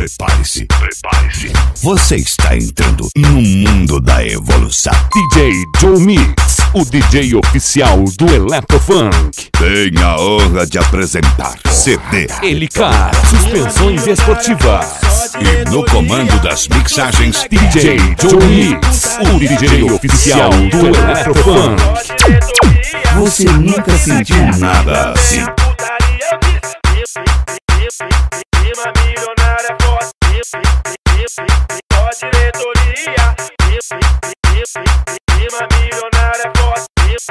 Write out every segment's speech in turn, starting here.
Prepare-se, prepare-se. Você está entrando no mundo da evolução. DJ Joe Mix, o DJ oficial do Eletrofunk. Tenho a honra de apresentar CD Helicar, suspensões esportivas. E no comando das mixagens, DJ Joe Mix, o DJ oficial do Eletrofunk. Você nunca sentiu nada assim. Rima milionária forte, só diretoria. Rima milionária forte,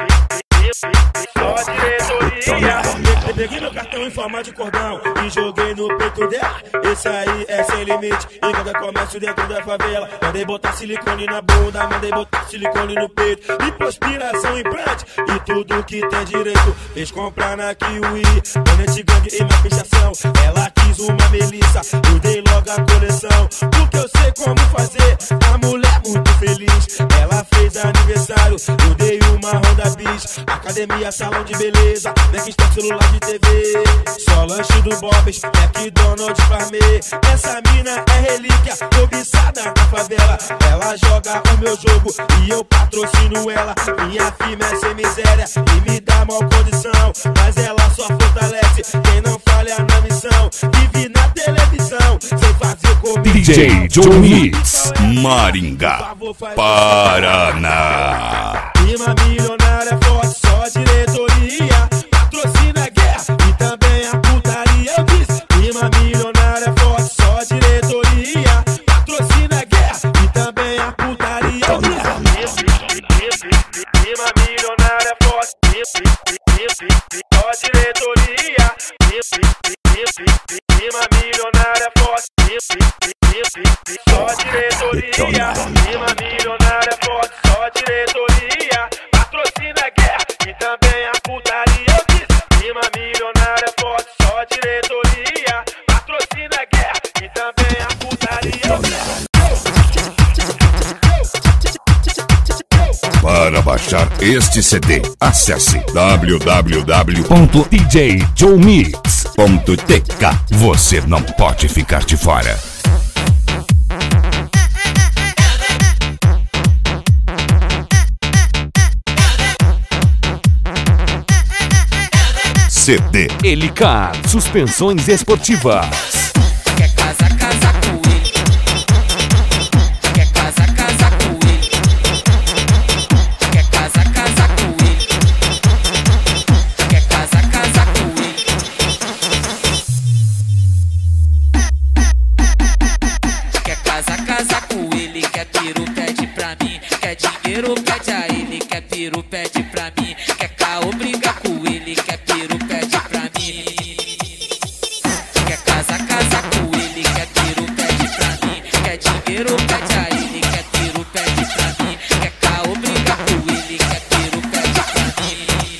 só diretoria. Peguei meu cartão em forma de cordão e joguei no peito dela. Esse aí é sem limite, em qualquer comércio dentro da favela. Mandei botar silicone na bunda, mandei botar silicone no peito. Lipoaspiração, implante e tudo que tem direito. Fez comprar na Kiwi, Donete Gang e uma pichação. Ela quis uma Melissa, eu dei logo a coleção. Porque eu sei como fazer a mulher muito feliz. Ela fez aniversário, eu dei uma Honda Bis. Academia, salão de beleza, Mac, celular de TV. Só lanche do Bob's, McDonald's, Farmê. Essa mina é relíquia, cobiçada na favela. Ela joga o meu jogo e eu patrocino ela. Minha firma é sem miséria e me dá mal condição, mas ela só fortalece quem não falha na missão. Vive na televisão, sem fazer comida. DJ Joe Mix, Maringá, Paraná. Rima milionária forte, só diretoria. Patrocina a guerra e também a putaria. Eu disse, rima milionária forte, só diretoria. Patrocina a guerra e também a putaria. Eu disse, rima milionária forte, só diretoria. Rima milionária forte, só diretoria. Rima milionária forte, só diretoria. Patrocina a guerra e também a putaria. Eu disse, rima milionária forte, só diretoria. Patrocina a guerra e também a putaria. Para baixar este CD, acesse www.djjoemix.tk. Você não pode ficar de fora. CD Helicar, suspensões esportivas. Quer casa com ele. Quer casa com ele. Quer casa com ele. Quer casa com ele. Quer casa com ele. Quer peru, pede pra mim. Quer dinheiro, pede a ele. Quer peru, pede pra mim. Quer caô, briga com ele. Quer peru, pede pra mim. Quer casa com ele. Quer peru, pede pra mim. Quer dinheiro, pede a ele. Quer peru, pede pra mim. Quer caô, briga com ele. Quer peru, pede pra mim.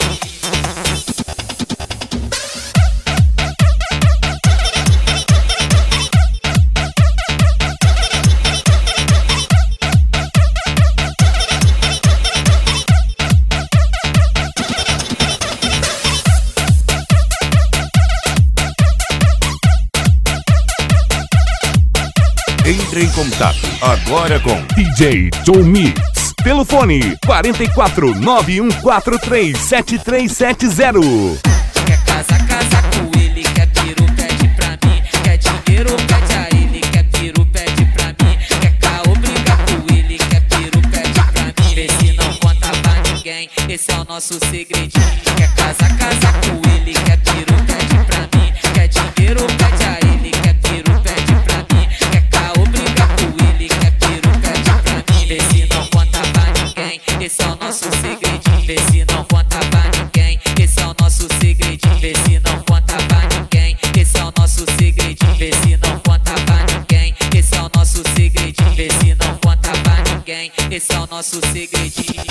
Entre em contato agora com DJ Joe Mix, pelo fone 44 9143 7370. Quer casa com ele. Quer peru, pede pra mim. Quer dinheiro, pede a ele. Quer peru, pede pra mim. Quer caô, briga com ele. Quer peru, pede pra mim. Vê se não conta pra ninguém, esse é o nosso segredinho. Quer casa com ele. Quer peru, pede pra mim. Quer dinheiro, pede a ele. Quer peru, pede pra mim. Quer caô, briga com ele. Quer peru, pede pra mim. Vê se não conta pra ninguém, esse é o nosso segredinho. Vê se não conta pra ninguém, esse é o nosso segredinho. Vê se não conta pra ninguém, esse é o nosso segredinho. Vê se não conta pra ninguém, esse é o nosso segredinho. Vê se não conta pra ninguém, esse é o nosso segredinho.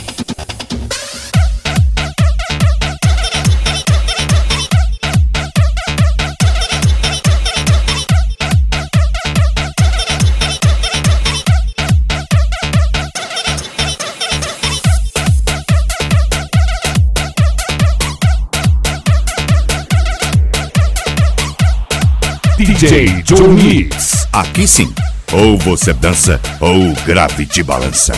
DJ Joe Mix. Aqui sim, ou você dança ou o grave te balança.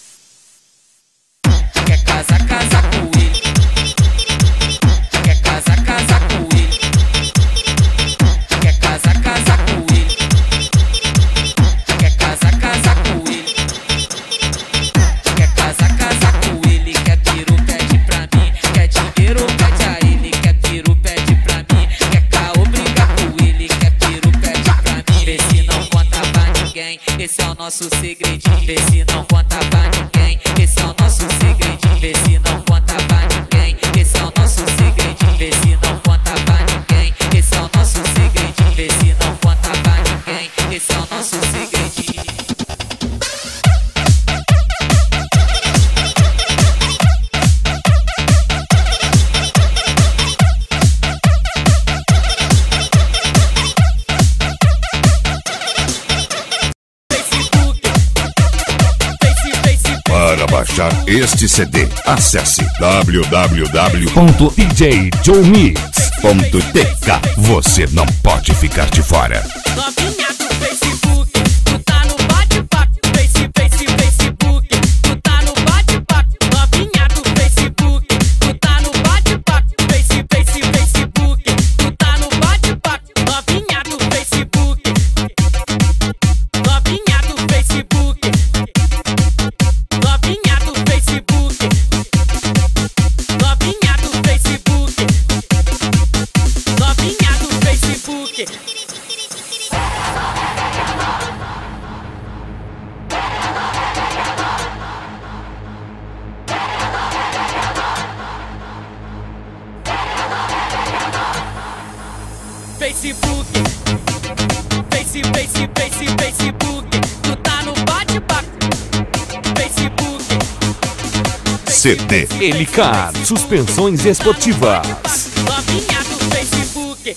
Quer casar, casar com ele. Quer casar, casar com ele. Quer casar, casar com ele. Quer casar, casar com ele. Quer casar, casar com ele. Quer peru, pede pra mim. Quer dinheiro, pede a ele. Quer peru, pede pra mim. Quer caô, briga com ele. Quer peru, pede pra mim. Vê se não conta pra ninguém. Esse é o nosso segredinho. Vê se não conta pra ninguém. Esse é o nosso segredinho. Vê se não conta pra ninguém. Esse é o nosso segredinho. Vê se não conta pra ninguém. Esse é o nosso segredinho. Vê se não conta pra ninguém. Esse é o nosso segredinho. Para baixar este CD, acesse www.djjoemix.tk. Você não pode ficar de fora. Novinha do Facebook, tu tá no bate-papo. Facebook, tu tá no bate-papo. Novinha do Facebook, tu tá no bate-papo. Facebook, tu tá no bate-papo. Novinha do Facebook, novinha do Facebook, novinha do Facebook, novinha do Facebook, novinha do Facebook. Facebook, tu tá no bate-papo. Facebook, CD Elicar, suspensões esportivas. novinha do Facebook.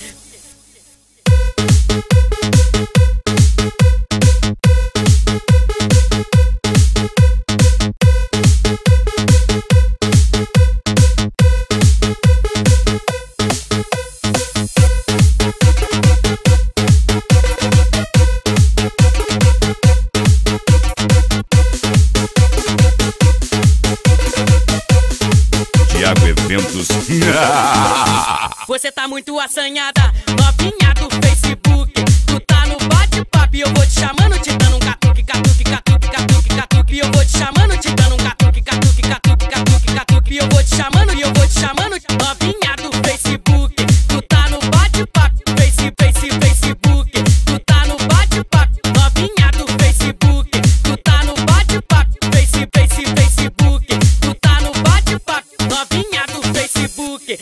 Thiago Eventos. Você tá muito assanhada, novinha do Facebook. Tu tá no bate-papo e eu vou te chamando, te dando um catuque, catuque, catuque, catuque, catuque. E eu vou te chamando, te dando um catuque, catuque, catuque, catuque, catuque. E eu vou te chamando, novinha do Facebook. Tu tá no bate-papo, Facebook. Tu tá no bate-papo, novinha do Facebook. Tu tá no bate-papo, Facebook. Tu tá no bate-papo, novinha do Facebook.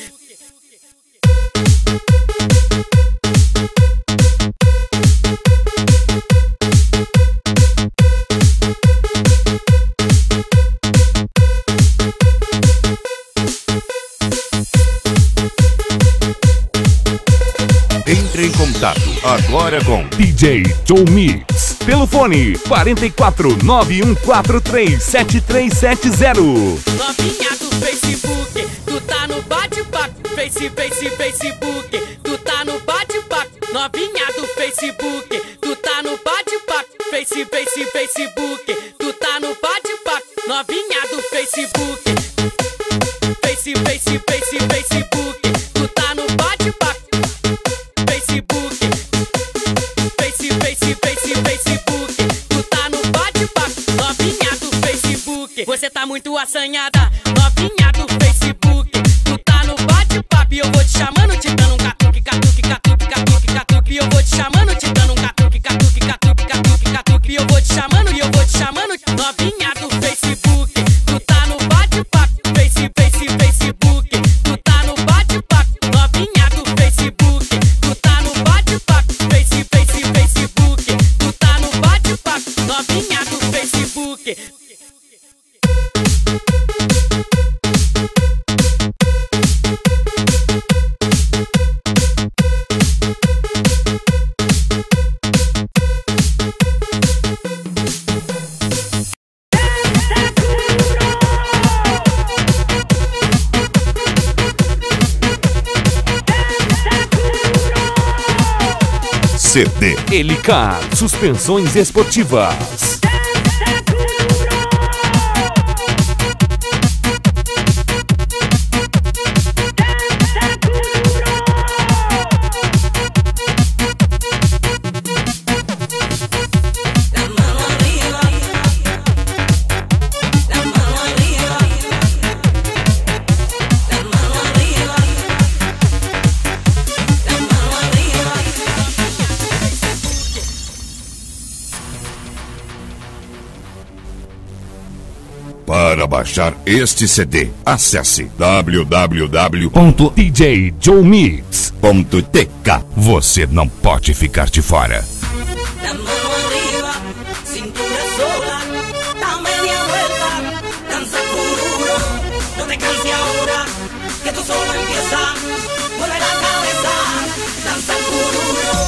Entre em contato agora com DJ Joe Mix. Pelo fone 44 9143 7370. Novinha do Facebook, tu tá no bate-papo. Facebook, tu tá no bate-papo. Novinha do Facebook, tu tá no bate-papo. Facebook, tu tá no bate-papo. Novinha do Facebook. Facebook, tu tá no bate-papo. Facebook, tu tá no bate-papo. Novinha do Facebook. Você tá muito assanhada, novinha do Facebook. Tu tá no bate-papo e eu vou te chamando, te dando um catuque, catuque, catuque, catuque, catuque. E eu vou te chamando, te dando um catuque, catuque, catuque, catuque, catuque. E eu vou te chamando, novinha do Facebook. Tu tá no bate-papo, Facebook. Tu tá no bate-papo, novinha do Facebook. Tu tá no bate-papo, Facebook. Tu tá no bate-papo, novinha do Facebook. Helicar Suspensões Esportivas. Para baixar este CD, acesse www.djjoemix.tk. Você não pode ficar de fora. La mano arriba, cintura sola, da media vuelta, danza duro, no te canses ahora, que tú solo empiezas, mueve la cabeza, danza duro.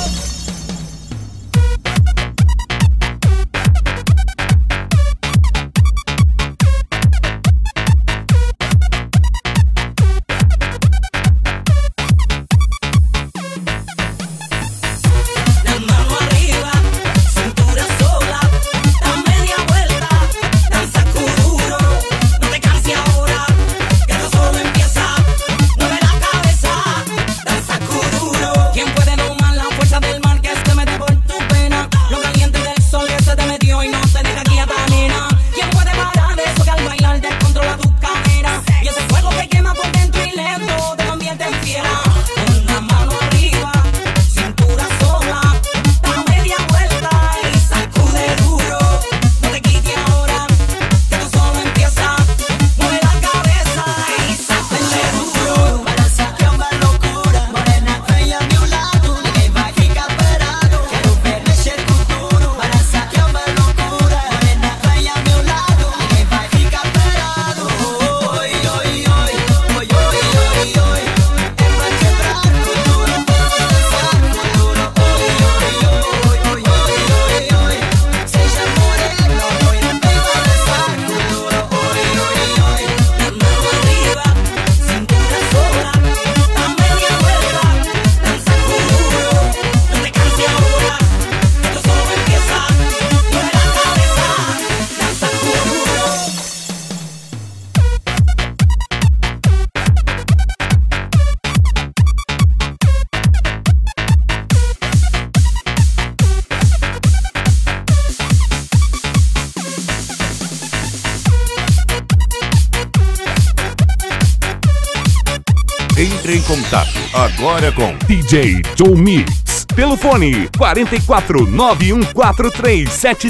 Entre em contato agora com DJ Joe Mix. Pelo fone 44 9143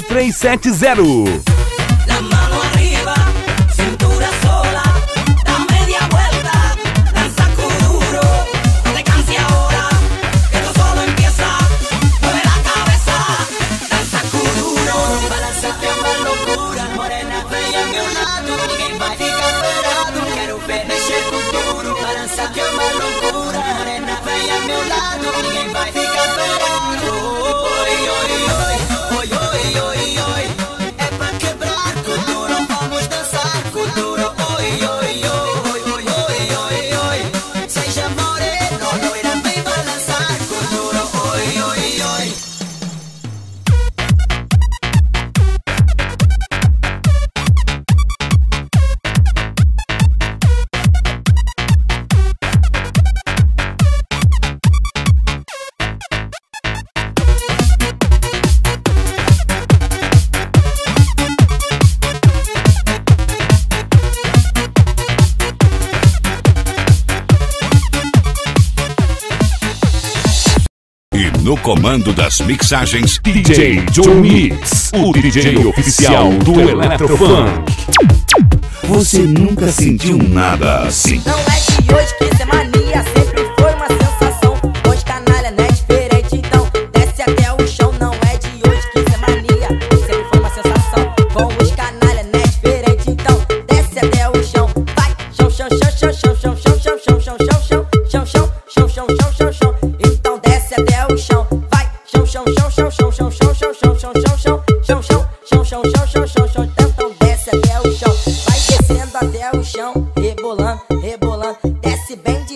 7370. La mano arriba, cintura sola, da media vuelta, danza duro, no te canses ahora, que tú solo empiezas, mueve la cabeza, danza duro, balanceate una locura, morena bella a mi lado, ninguém vai ficar parado, quero ver mexer com duro, balanceate uma loucura, morena bella a mi lado, ninguém vai ficar parado, oi, oi, oi, oi, oi, oi, oi. No comando das mixagens, DJ Joe Mix, o DJ oficial do Eletrofunk. Você nunca sentiu nada assim. Não é de hoje que isso é mania, sempre foi uma sensação. Hoje canalha não é diferente, então desce até o chão. Não é de hoje que isso é mania, sempre foi uma sensação. Com os canalha não é diferente, então desce até o chão. Vai, chão, chão, chão, chão, chão, chão, chão, chão, chão, chão, chão, chão, chão, chão, chão, chão, chão, chão, chão. Então desce até o chão. Vai, chão, chão, chão, chão, chão, chão, chão, chão, chão, chão, chão, chão, chão, chão, chão, chão, chão, chão, chão. Então desce até o chão. Vai descendo até o chão, rebolando, rebolando. Desce bem de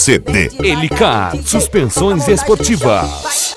CD Elicar, suspensões esportivas.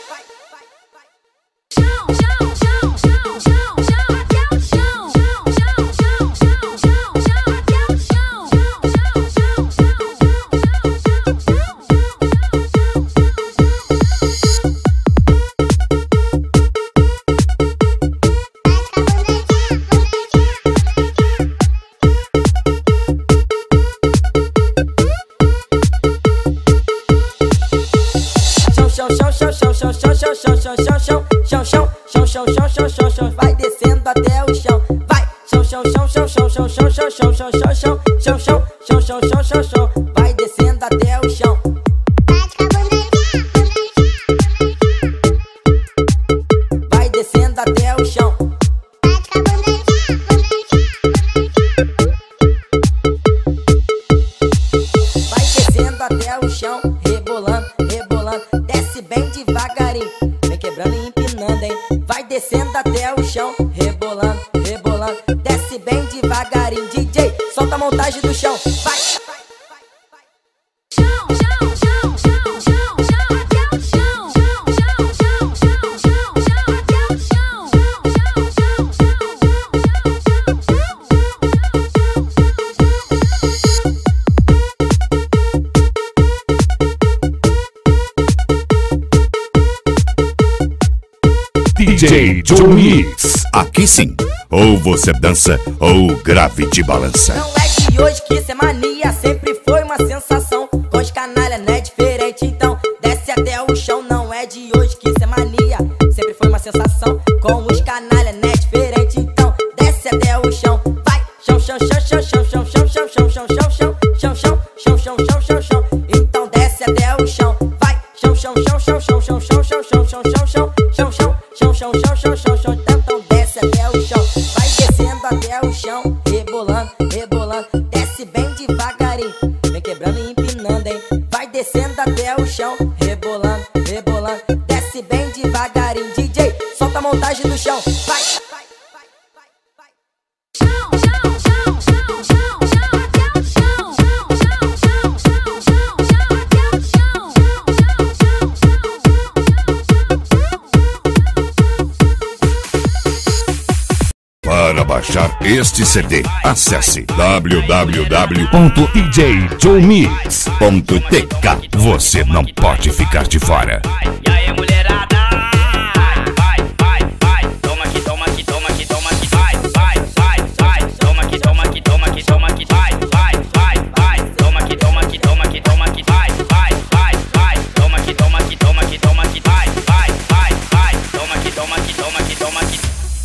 Vai descendo até o chão. Vai, chão, chão, chão, chão, chão, chão, chão, chão, chão, chão, chão, chão, chão, chão, chão, chão, chão, chão, chão. Vai descendo até o chão. Vai descendo até o chão. Vai descendo até o chão, rebolando, rebolando. Desce bem devagarinho, vem quebrando e empinando, hein? Vai descendo até o chão, rebolando, rebolando. Desce bem devagarinho, DJ, solta a montagem do chão. Vai! DJ Joe Mix. Aqui sim, ou você dança ou o grave te balança. Não é de hoje que isso é mania, sempre foi uma sensação. Com os canalha não é diferente, então desce até o chão. Não é de hoje que isso é mania, sempre foi uma sensação. Com os canalha não é diferente, então desce até o chão. Vai, chão, chão, chão, chão, chão, chão, chão, chão, chão, chão, chão, chão, chão, chão, chão, chão, chão, chão, chão. Então desce até o chão. Vai, chão, chão, chão, chão, chão, chão, chão, chão, chão, chão, chão, chão, chão, chão, chão, chão, chão, chão, chão. Então desce até o chão. Vai descendo até o chão, rebolando, rebolando. Desce bem devagarinho, vem quebrando e empinando, hein? Vai descendo até o chão, rebolando, rebolando. Desce bem devagarinho, DJ, solta a montagem do chão. Vai! Para baixar este CD, acesse www.djjoemix.tk. Você não pode ficar de fora. E aí, mulherada? Vai, vai, vai, toma aqui, toma aqui, toma aqui, toma aqui, vai, vai, vai, vai, toma aqui, toma aqui, toma aqui, toma aqui, vai, vai, vai, vai, toma aqui, toma aqui, toma aqui, toma aqui, vai, vai, vai, vai, toma aqui, toma aqui, toma aqui, toma aqui, vai, vai, vai, vai, toma aqui, toma aqui, toma aqui, toma aqui.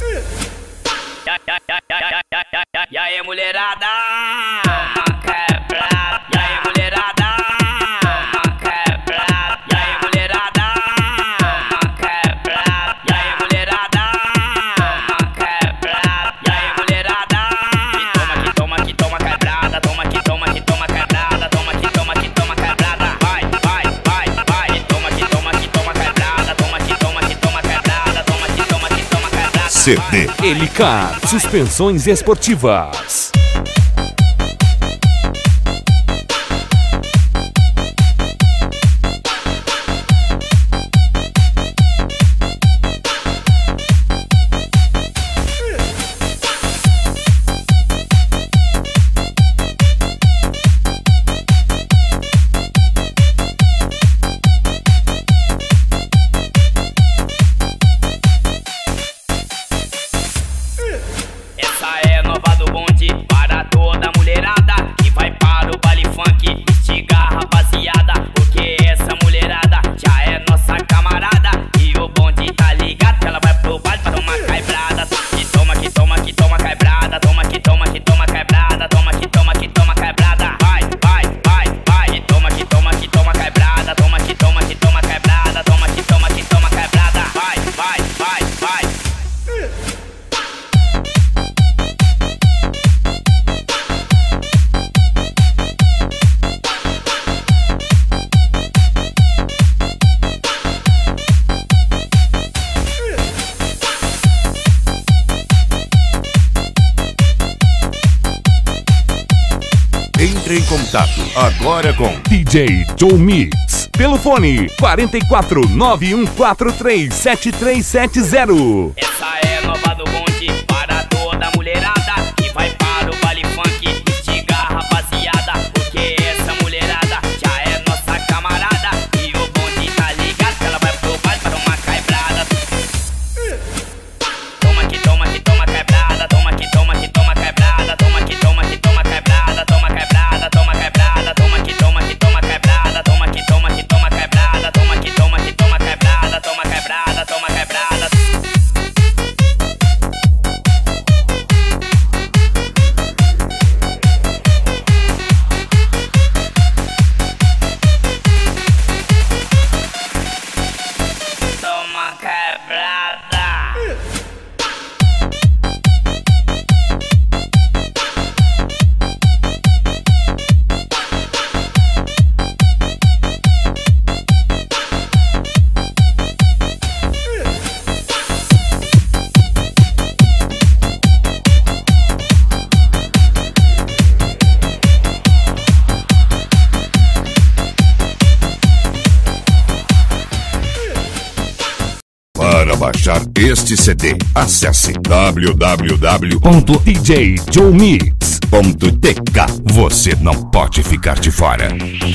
E aí, mulherada? Quebra. E aí, mulherada? Quebra. E aí, mulherada? Quebra. E aí, mulherada? Quebra. E aí, mulherada? E toma aqui, toma quebrada. Toma aqui, toma quebrada. Toma aqui, toma quebrada. Vai, vai, vai, vai. E toma aqui, toma quebrada. Toma aqui, toma quebrada. Toma aqui, toma quebrada. CD Elicar, suspensões esportivas. Essa é a nova do bonde. Entre em contato agora com DJ Joe Mix. Pelo fone 44914373770. Essa é nova do bonde para toda mulherada que vai para o baile funk. Instiga a rapaziada, porque essa mulherada já é nossa camarada. E o bonde tá ligado que ela vai pro baile para uma quebrada. Toma que toma que toma quebrada, toma que toma que toma quebrada, toma que toma que toma quebrada, toma quebrada, toma quebrada, toma que toma que toma quebrada, toma que toma que toma quebrada, toma que toma que toma quebrada, toma quebrada, toma quebrada. Toma quebrada. Para baixar este CD, acesse www.djjoemix.tk. Você não pode ficar de fora.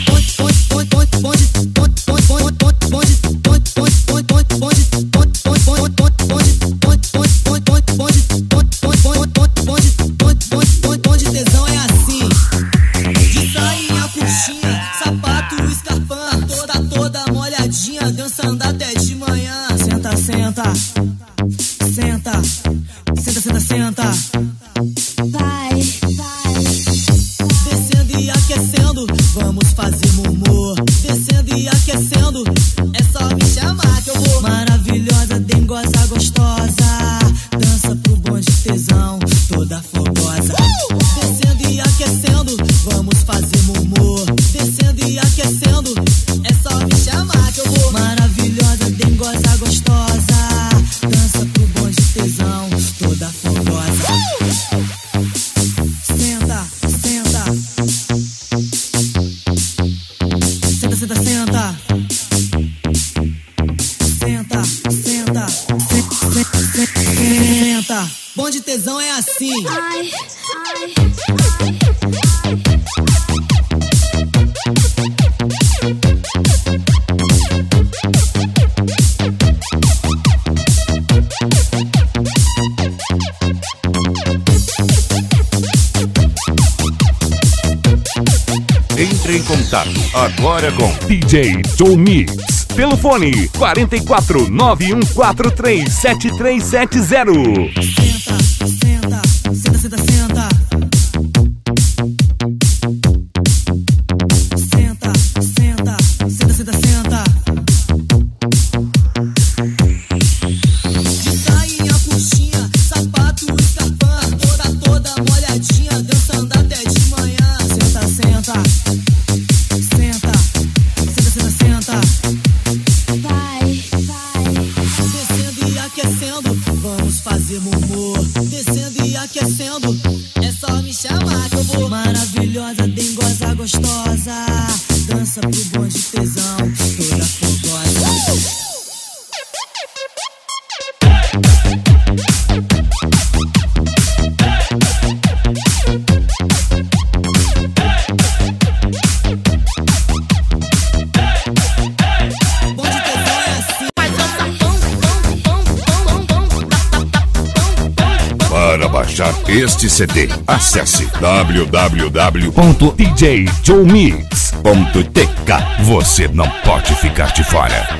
Bonde tesão é assim, de sainha, coxinha, sapato, escarpão, toda molhadinha, dançando até de manhã. Senta, senta, senta, senta, senta, senta. Vai, vai. Descendo e aquecendo, vamos fazer murmur. Descendo e aquecendo, é só me chamar que eu vou. Maravilhosa, dengosa, gostosa, dança pro bonde tesão, toda fogosa. Descendo e aquecendo, vamos fazer murmur. Descendo e aquecendo, é só me chamar que eu vou. Maravilhosa, dengosa, gostosa, dança pro bonde tesão, toda fogosa. Senta, senta, senta, senta, senta. Senta, senta, senta. Bonde tesão é assim. Ai, ai, Entre em contato agora com DJ Joe Mix. Pelo fone 44914373770. senta, senta, senta, senta, senta. Senta, senta, senta, senta, senta. De sainha, coxinha, sapato, escarpão, toda molhadinha, dançando até de manhã. Senta, senta, senta, senta, senta, senta. Vai, vai. Descendo e aquecendo, vamos fazer murmur. Descendo e aquecendo, é só me chamar que eu vou. Maravilhosa, dengosa, gostosa, dança pro bonde tesão, toda fogosa. Bonde tesão é assim. Para baixar este CD, acesse www.djjoemix.tk. Você não pode ficar de fora.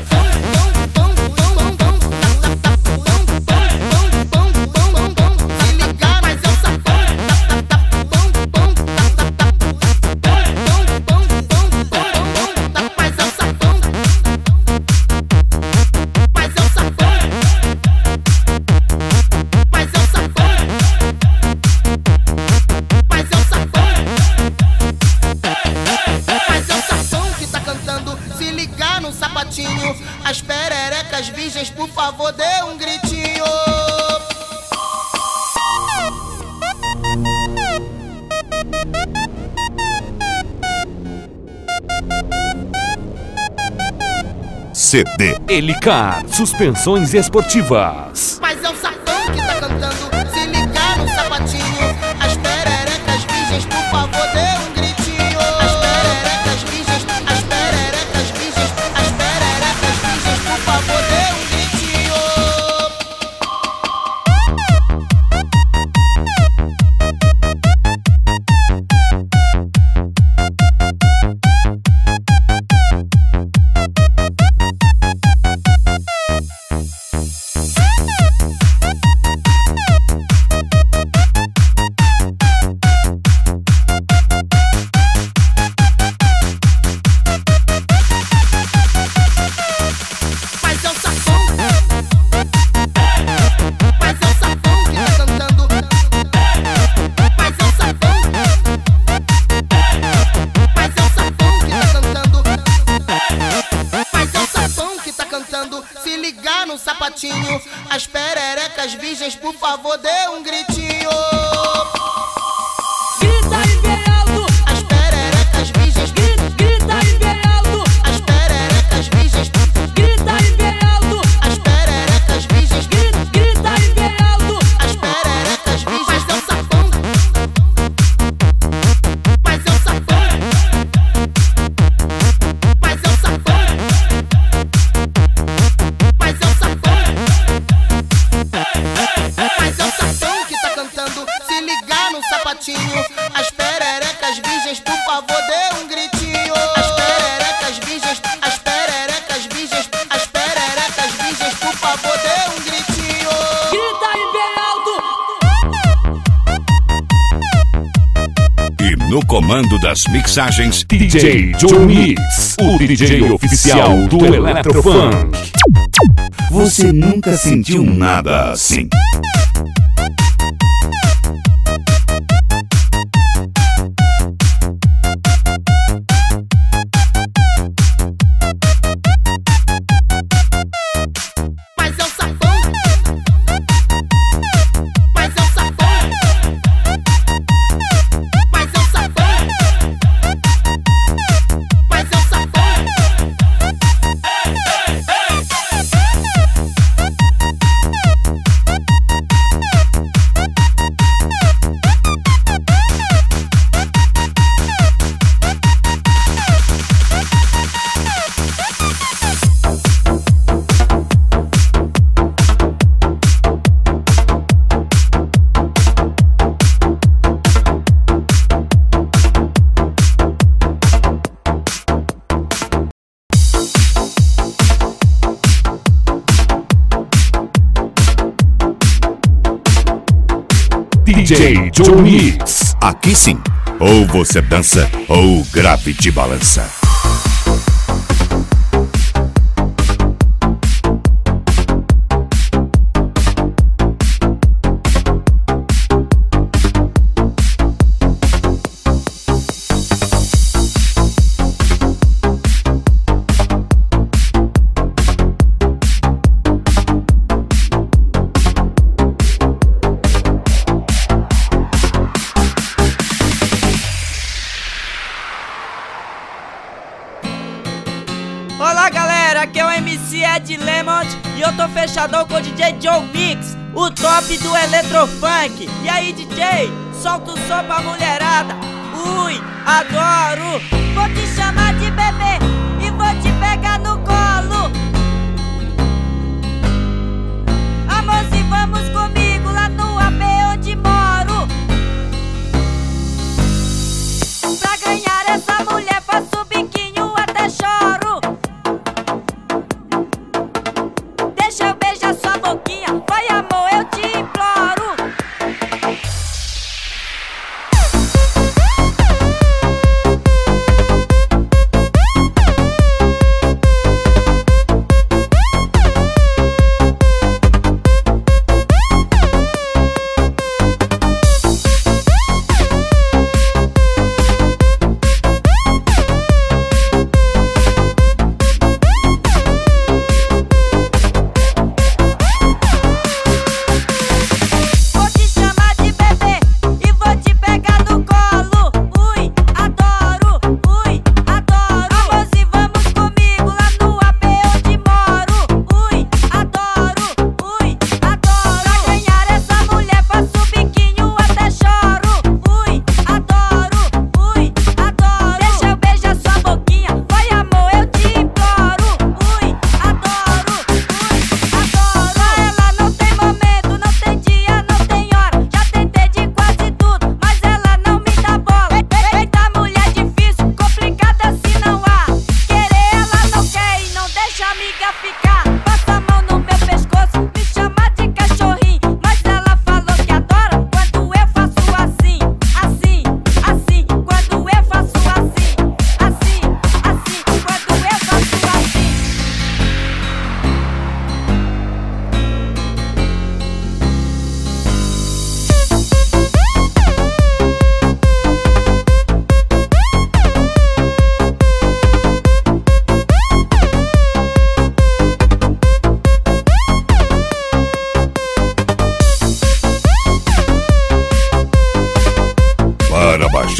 As pererecas virgens, por favor, dê um gritinho. CD. Helicar Suspensões Esportivas. Mas é o sapão que tá cantando, se ligar no sapatinho. As pererecas virgens, por favor, dê um gritinho. As pererecas virgens, as pererecas virgens, as pererecas virgens, por favor, dê um gritinho. Se ligar no sapatinho, as pererecas virgens, por favor, dê um gritinho. Grita e bem alto. As pererecas virgens, Grita e bem alto. as pererecas virgens, Grita e bem alto. as pererecas virgens, Grita e bem alto. as pererecas virgens. Mas é o sapão, mas é o sapão, mas é o sapão, mas é o sapão, mas é o sapão que tá cantando. Se ligar no sapatinho, as pererecas virgens, por favor, dê um gritinho. As pererecas virgens, as pererecas virgens, as pererecas virgens, por favor, dê um gritinho. Grita e bem alto. E no comando das mixagens, DJ Joe Mix, o DJ oficial do Eletrofunk. você nunca sentiu nada assim. Mas é o sapão, mas é o sapão, mas é o sapão, mas é o sapão. DJ Joe Mix. Aqui sim, ou você dança ou o grave te balança. Olá galera, aqui é o MC Ed Lemont e eu tô fechadão com o DJ Joe Mix, o top do Eletrofunk. E aí DJ, solta o som pra mulherada. Ui, adoro. Vou te chamar de bebê e vou te pegar no colo. Amor, se vamos comigo lá no AP onde moro. Pra ganhar essa mulher faço biquinho até choro. Deixa eu beijar sua boquinha, vai amor, eu te imploro.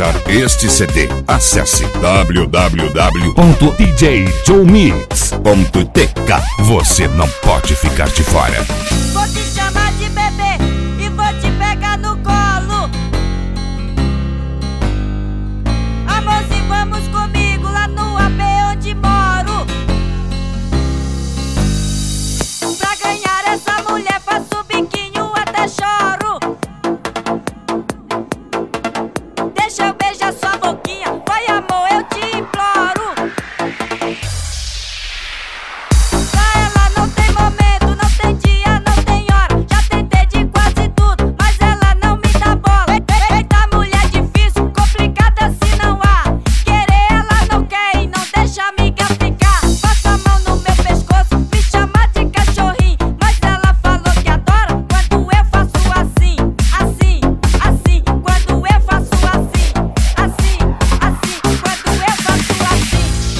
baixar este CD, acesse www.djjoemix.tk. Você não pode ficar de fora. Vou te chamar de bebê e vou te pegar no colo. Amorzinho, vamos comigo lá no AP onde moro. Pra ganhar essa mulher faço biquinho até choro. Deixa eu beijar sua boquinha, vai amor, eu te imploro. Pra ela não tem momento, não tem dia, não tem hora. Já tentei de quase tudo, mas ela não me dá bola. Eita mulher difícil, complicada se não há. Querer ela não quer e não deixa a amiga ficar. Passa a mão no meu pescoço, me chama de cachorrinho. Mas ela falou que adora quando eu faço assim, assim, assim. Quando eu faço assim, assim, assim. Quando eu faço assim.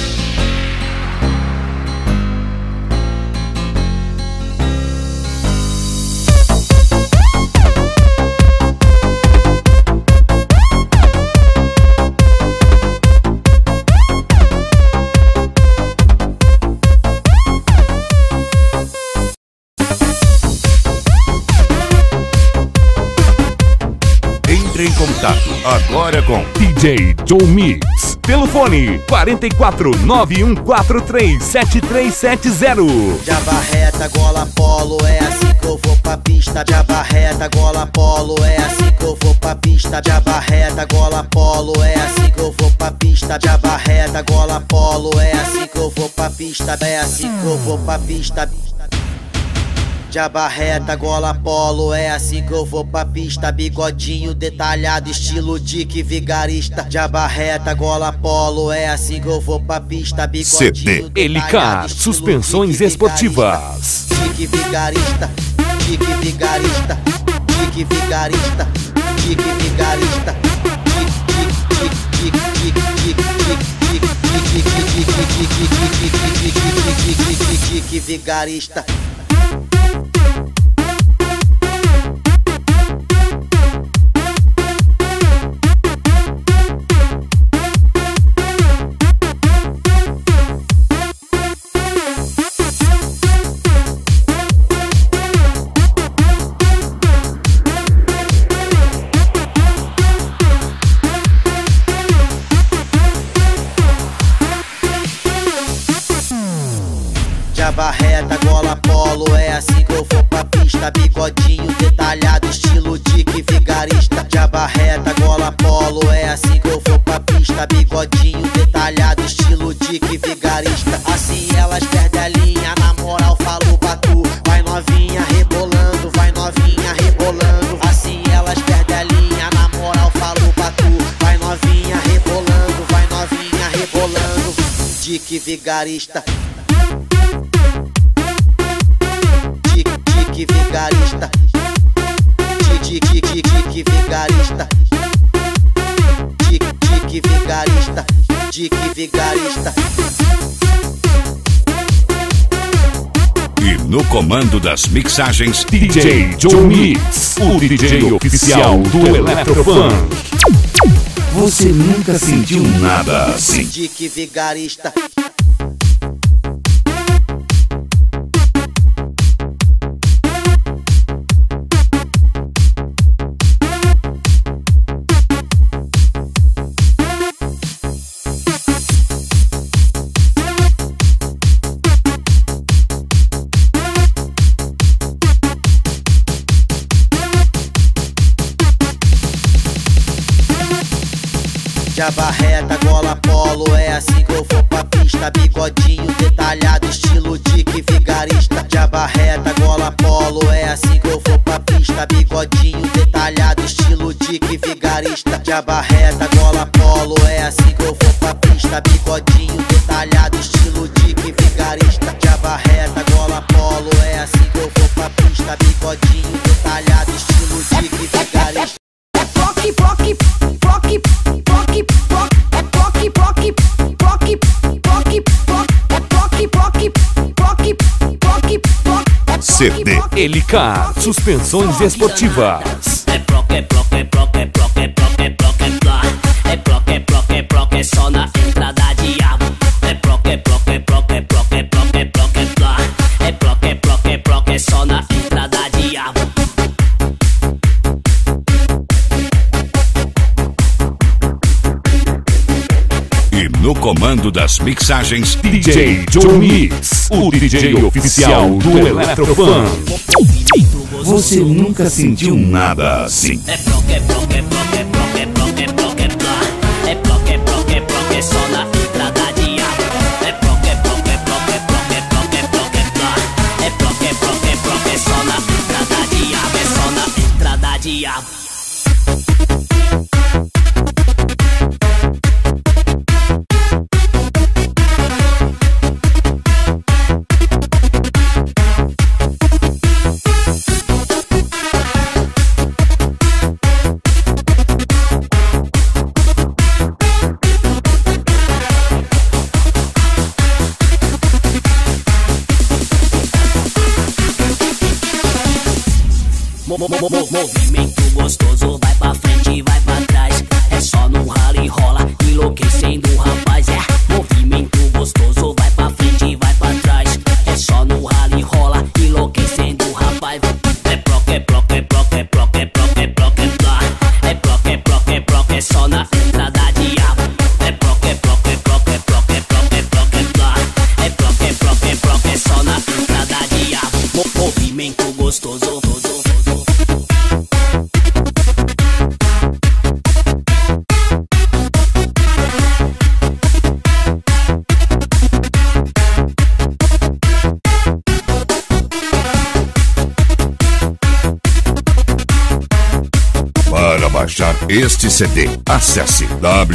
Entre em contato agora com DJ Joe Mix. Pelo fone 4491437370. De abarreta, gola polo, é assim que eu vou pra pista. De abarreta, gola polo, é assim que eu vou pra pista. De abarreta, gola polo, é assim que eu vou pra pista. De abarreta, gola polo, é assim que eu vou pra pista. É assim que eu vou pra pista. De abarreta, gola polo, é assim que eu vou pra pista. Bigodinho detalhado, estilo Dick Vigarista. De abarreta, gola polo, é assim que eu vou pra pista. CD LK Suspensões Esportivas. Dick Vigarista, Dick Vigarista, Dick Vigarista, Dick Vigarista. Dick Vigarista. De abarreta, gola polo, é assim que eu vou pra pista. Bigodinho detalhado, estilo Dick Vigarista. De abarreta, gola polo, é assim que eu vou pra pista. Bigodinho detalhado, estilo Dick Vigarista. Assim elas perdem a linha, na moral falo pra tu. Vai novinha rebolando, vai novinha rebolando. Assim elas perdem a linha, na moral falo pra tu. Vai novinha rebolando, vai novinha rebolando. Dick Vigarista. Dick Vigarista. Dick Vigarista. Dick Vigarista. Dick Vigarista. e no comando das mixagens DJ Joe Mix, o DJ oficial do Eletrofunk. Você nunca sentiu nada assim. Dick Vigarista. De abarreta, gola polo, é assim que eu vou pra pista. Bigodinho detalhado, estilo Dick Vigarista. De abarreta, gola polo, é assim que eu vou pra pista. Bigodinho detalhado, estilo Dick Vigarista. De abarreta, gola polo, é assim que eu vou pra pista. Bigodinho detalhado, estilo Dick Vigarista. De abarreta, gola polo, é assim que eu vou pra pista. Bigodinho detalhado, estilo Dick Vigarista. CD LK Suspensões Esportivas. É proc, é proc, é proc, é proc, é proc, é proc, é proc. É comando das mixagens, DJ Joe Mix, o DJ oficial do Eletrofan. Você nunca sentiu nada assim. É bloque, é bloque, é bloque, é bloque, é bloque, é bloque, é bloque. É bloque, é bloque, é bloque, só na entrada de água. É bloque, é bloque, é bloque, é bloque, é bloque, é bloque, é bloque. É bloque, é bloque, é bloque, só na entrada de água. É só na entrada de água. Movimento gostoso, vai pra frente, vai pra trás. É só no rala e rola, enlouquecendo o rapaz. É movimento gostoso, vai pra frente, vai pra trás. É só no rala e rola, enlouquecendo o rapaz. É bloque, é bloque, é bloque, é bloque, é bloque, é bloque, é bloque. É bloque, é bloque, é bloque, só na entrada de água. É bloque, é bloque, é bloque, é bloque, é bloque, é bloque, é bloque. É bloque, é bloque, é bloque, só na entrada de água. Movimento gostoso. Para baixar este CD, acesse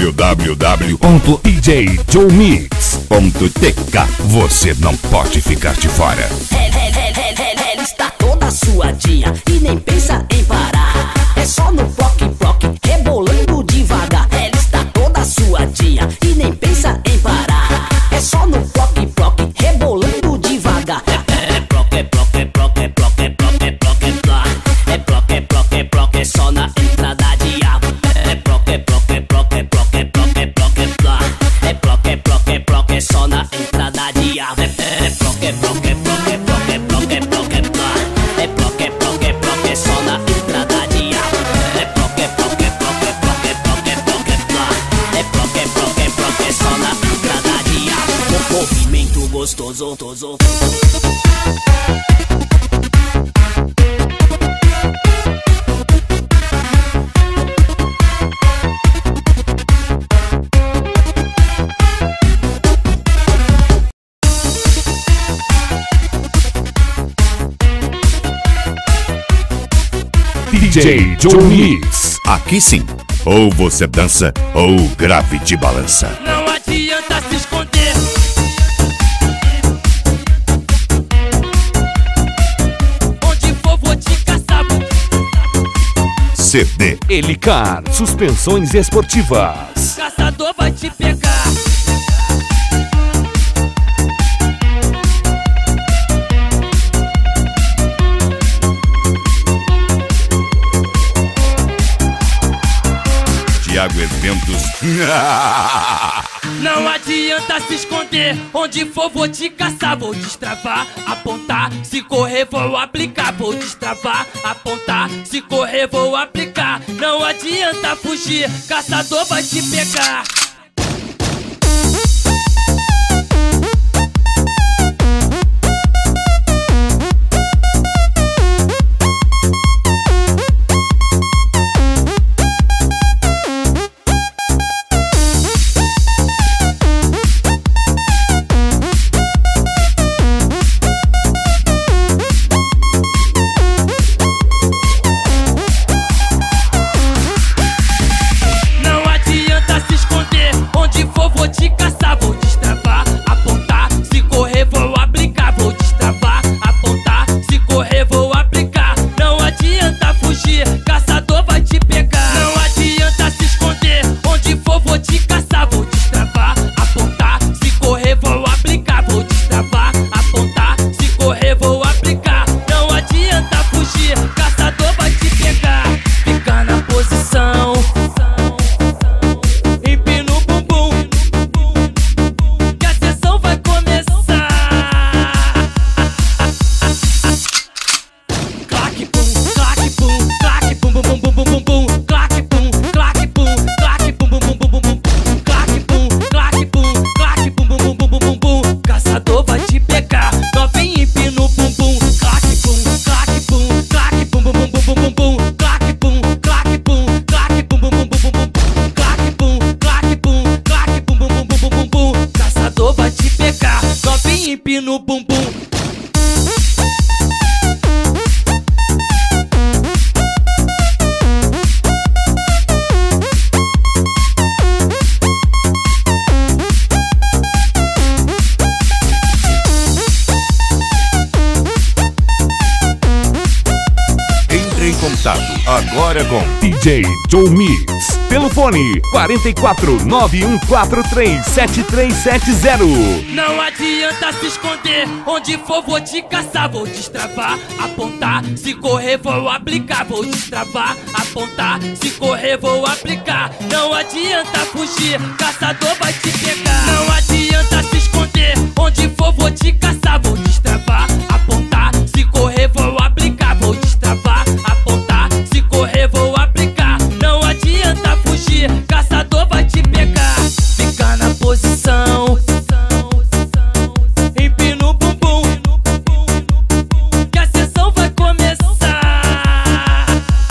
www.djjoemix.tk. Você não pode ficar de fora. Ela está toda suadinha e nem pensa em parar. É só no bloque, rebolando devagar. Ela está toda suadinha e nem pensa em parar. É só no bloque, rebolando devagar. É bloque, é bloque, é bloque, é bloque, é bloque, é bloque, é bloque. É bloque, é bloque, é bloque, só na entrada de água. É bloque, é bloque, é bloque, é bloque, é bloque, é bloque, é bloque. É bloque, é bloque, é bloque, só na entrada de água. É bloque, é bloque, é bloque, é bloque, é bloque, é bloque, é bloque. É bloque, é bloque, é bloque, só na entrada de água. É bloque, é bloque, é bloque, é bloque, é bloque, é bloque, é bloque. É bloque, é bloque, é bloque, só na entrada de água. Movimento gostoso. DJ Joe Mix. Aqui sim, ou você dança ou o grave te balança. Não adianta se esconder. Onde for vou te caçar. CD Helicar Suspensões Esportivas. Caçador vai te pegar. Thiago Eventos. Não adianta se esconder. Onde for vou te caçar. Vou destravar, apontar. Se correr vou aplicar. Vou destravar, apontar. Se correr vou aplicar. Não adianta fugir. Caçador vai te pegar. Não adianta se esconder. novinha empina o bumbum. Entre em contato agora com DJ Joe Mix. Pelo fone 44 9143 7370. Não adianta se esconder, onde for vou te caçar. Vou destravar, apontar, se correr vou aplicar. Vou destravar, apontar, se correr vou aplicar. Não adianta fugir, caçador vai te pegar. Não adianta se esconder, onde for vou te caçar. Vou destravar, apontar, se correr vou aplicar. Vou destravar, apontar, se correr vou aplicar. Não adianta fugir, caçador vai te pegar. Fica na posição, empina o bumbum, que a sessão vai começar.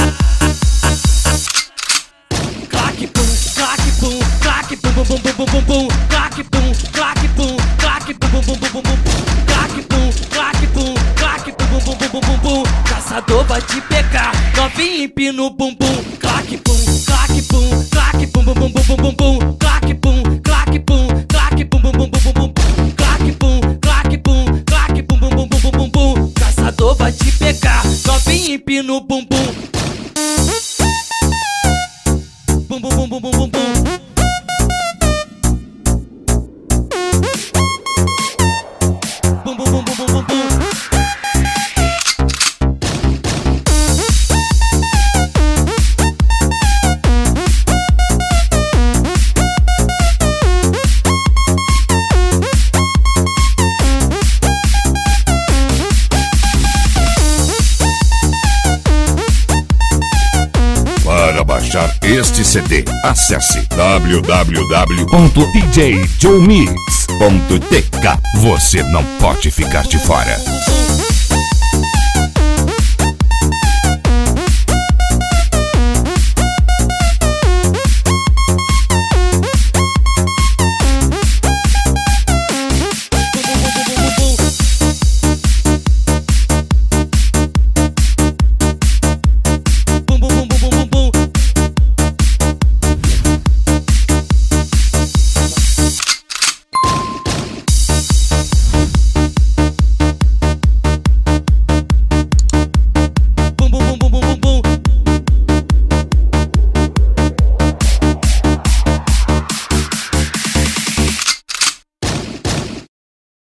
Claque bum, claque bum, claque bum bum bum bum bum bum, claque bum, claque bum, claque bum bum bum bum bum, claque bum, claque bum, claque bum bum bum bum bum bum. Caçador vai te pegar, novinha empina o bumbum. Claque bum, claque bum, claque bum bum bum bum bum bum, claque bum, claque bum, claque bum bum bum bum bum, claque bum, claque bum, claque bum bum bum bum bum bum. Caçador vai te pegar, novinha empina o bumbum. Bum bum bum bum bum bum bum. Bum bum bum bum bum bum bum. Para baixar este CD, acesse www.djjoemix.tk. Você não pode ficar de fora.